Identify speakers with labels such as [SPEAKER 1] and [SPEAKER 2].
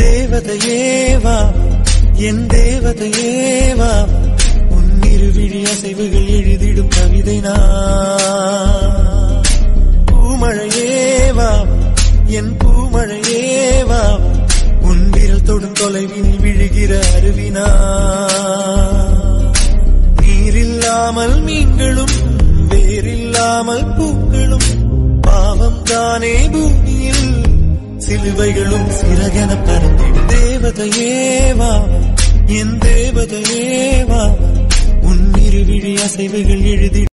[SPEAKER 1] தேவதையேவா என் தேவதையேவா உன் இருவிழி அசைவுகள் எழுதிடும் கவிதை நான். பூமழையேவா என் பூமழையேவா உன் விரல் தொடும் தொலைவினில் விழுகிற அருவினா. நீரில்லாமல் மீன்களும் வேறில்லாமல் பூக்களும் பாவம் தானே பூமியில் சிலுவைகளும் சிறகென பறந்திடும். தேவதையேவா என் தேவதையேவா உன் இருவிழி அசைவுகள் எழுதி